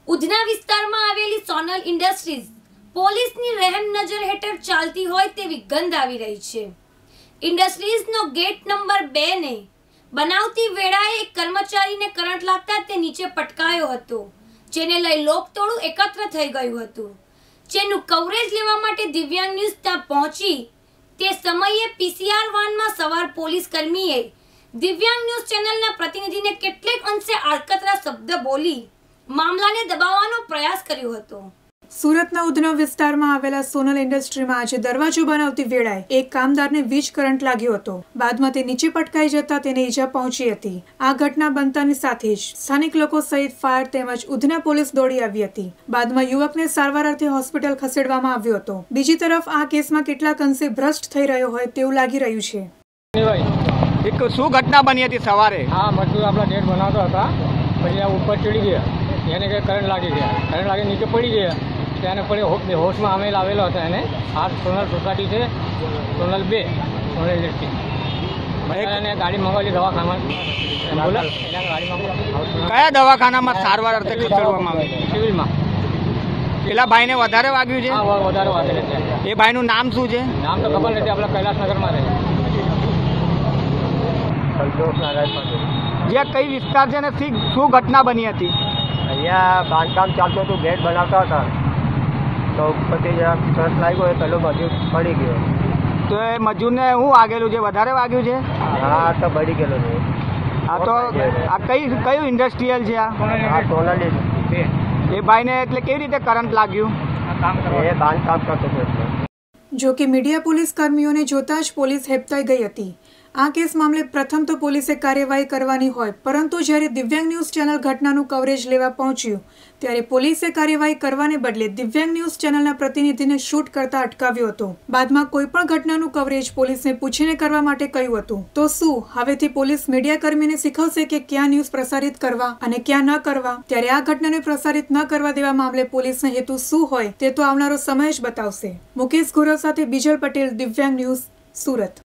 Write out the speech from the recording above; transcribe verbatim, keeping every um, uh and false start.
ઉધના વિસ્તારમાં આવેલી સોનલ ઇન્ડસ્ટ્રીઝ પોલીસની રહેમ નજર હેઠળ ચાલતી હોય તેવી ગંધ આવી રહી છે। ઇન્ડસ્ટ્રીઝનો ગેટ નંબર બે ને બનાવતી વેળાએ એક કર્મચારીને કરંટ લાગતા તે નીચે પટકાયો હતો, જેને લઈ લોકટોળું એકત્ર થઈ ગયું હતું। જેનું કવરેજ લેવા માટે દિવ્યાંગ ન્યૂઝ ત્યાં પહોંચી તે સમયે પીસીઆર વાનમાં સવાર પોલીસ કર્મીએ દિવ્યાંગ ન્યૂઝ ચેનલના પ્રતિનિધિને કેટલેક અંશે આડકતરા શબ્દ બોલી મામલાને દબાવવાનો પ્રયાસ કર્યો હતો। સુરતના ઉધના વિસ્તારમાં આવેલા સોનલ ઇન્ડસ્ટ્રીમાં આજે દરવાજો બનાવતી વેળાએ એક કામદારને વીજ કરંટ લાગ્યો હતો। બાદમાં તે નીચે પટકાઈ જતા તેને ઈજા પહોંચી હતી। આ ઘટના બનતાની સાથે જ સ્થાનિક લોકો સહિત ફાયર તેમજ ઉધના પોલીસ દોડી આવી હતી। બાદમાં યુવકને સારવાર અર્થે હોસ્પિટલ ખસેડવામાં આવ્યો હતો। બીજી તરફ આ કેસમાં કેટલાક અંશે ભ્રષ્ટ થઈ રહ્યો હોય તેવું લાગી રહ્યું છે। એક શું ઘટના બની હતી સવારે? હા, મજદૂર આપણા ગેટ બનાવતા હતા, પછી આ ઉપર ચડી ગયા, એને કંઈ કરંટ લાગી ગયા, કરંટ લાગી નીચે પડી ગયા, તેને પછી હોશમાં અમે લાવેલો હતો એને। આ સોનલ સોસાયટી છે, સોનલ બે સોનલ ઇન્ડસ્ટ્રી। એને ગાડી મંગાવેલી દવાખાનામાં, કયા દવાખાનામાં સારવાર અર્થે ખસેડવામાં આવે? સિવિલમાં। પેલા ભાઈને વધારે વાગ્યું છે? હા, વધારે વાગેલું છે। એ ભાઈનું નામ શું છે? નામ તો ખબર નથી, આપણા કૈલાસનગરમાં રહે। જે કઈ વિસ્તાર છે ને શું ઘટના બની હતી? અહીંયા બાંધકામ ચાલતું હતું, ગેટ બનાવતા હતા, તો પછી જરાક કરંટ લાગ્યો, એ પેલો મજૂર પડી ગયો। તો એ મજૂરને શું વાગેલું છે? વધારે વાગ્યું છે? હા, તો પડી ગયેલો છે। આ તો આ કઈ કયું ઇન્ડસ્ટ્રીયલ છે? આ સોનલ એ ભાઈને એટલે કેવી રીતે કરંટ લાગ્યું? એ બાંધકામ કરતો હતો। જો કે મીડિયા પોલીસ કર્મીઓને જોતા જ પોલીસ હેબતાઈ ગઈ હતી। આ કેસ મામલે પ્રથમ તો પોલીસે કાર્યવાહી કરવાની હોય, પરંતુ જ્યારે દિવ્યાંગ ન્યૂઝ ચેનલ ઘટનાનું કવરેજ લેવા પહોંચ્યું ત્યારે પોલીસે કાર્યવાહી કરવાને બદલે દિવ્યાંગ ન્યૂઝ ચેનલના પ્રતિનિધિને શૂટ કરતા અટકાવ્યો હતો। બાદમાં કોઈ પણ ઘટનાનું કવરેજ પોલીસને પૂછીને કરવા માટે કહ્યું હતું। તો શું હવેથી પોલીસ મીડિયા કર્મીને શીખવશે કે ક્યાં ન્યૂઝ પ્રસારિત કરવા અને ક્યાં ન કરવા? ત્યારે આ ઘટનાને પ્રસારિત ન કરવા દેવા મામલે પોલીસનો હેતુ શું હોય તે તો આવનારો સમય જ બતાવશે। મુકેશ ગોરવ સાથે બીજલ પટેલ, દિવ્યાંગ ન્યૂઝ, સુરત।